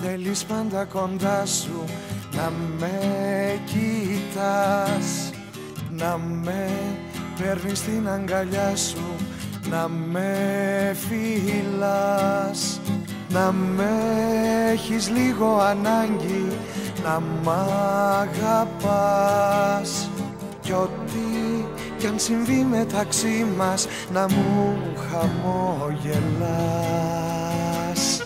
Θέλεις πάντα κοντά σου να με κοιτάς, να με παίρνεις στην αγκαλιά σου, να με φιλάς, να με έχεις λίγο ανάγκη, να μ' αγαπάς. Κι ό,τι κι αν συμβεί μεταξύ μας να μου χαμογελάς.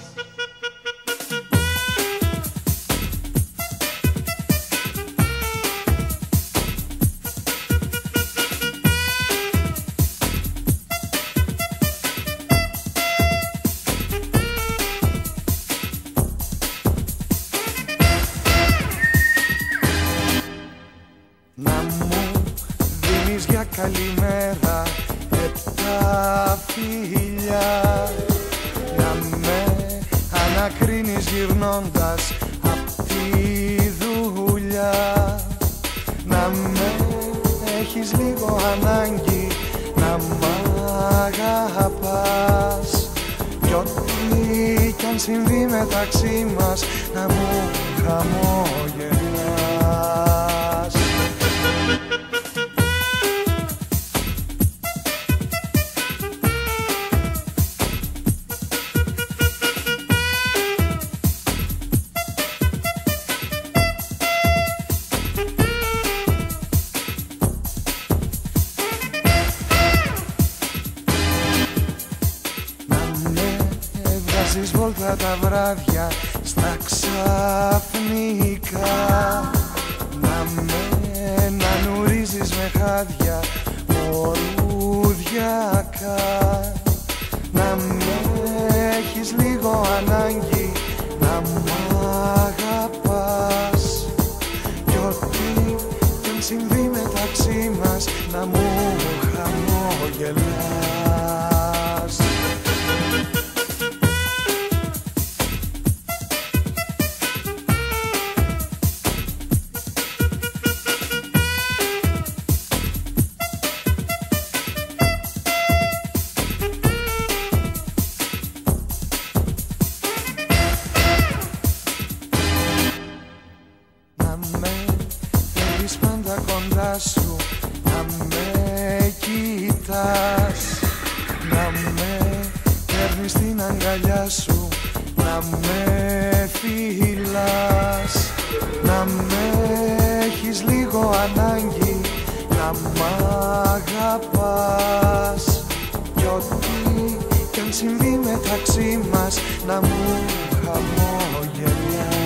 Να μου δίνεις για καλημέρα τα φιλιά, να με ανακρίνεις γυρνώντας απ' τη δουλειά, να με έχεις λίγο ανάγκη, να μ' αγαπάς. Κι ό,τι κι αν συμβεί μεταξύ μας να μου χαμογελάς. Βγάζεις βόλτα τα βράδια στα ξαφνικά, να νουρίζεις με χάδια ορουδιακά, να με έχεις λίγο ανάγκη, να μ' αγαπάς. Κι ό,τι κι αν συμβεί μεταξύ μας να μου χαμογελάς. Να με θέλεις πάντα κοντά σου, να με κοιτάς, να με παίρνεις στην αγκαλιά σου, να με φιλάς, να με έχεις λίγο ανάγκη, να μ' αγαπάς. Κι ό,τι κι αν συμβεί μεταξύ μας να μου χαμογελάς.